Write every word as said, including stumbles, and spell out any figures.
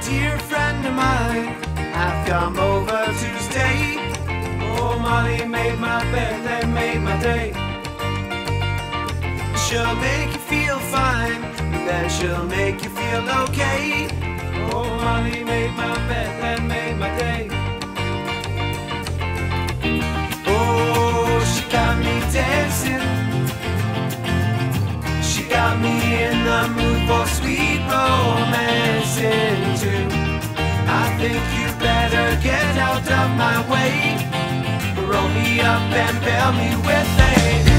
dear friend of mine have come over to stay. Oh, Molly made my bed and made my day. She'll make you feel fine, and then she'll make you feel okay. Oh, Molly made my bed and made my day. Oh, she got me dancing. She got me in the mood for sweet romancing too. I think you better get out of my way. Roll me up and bail me with a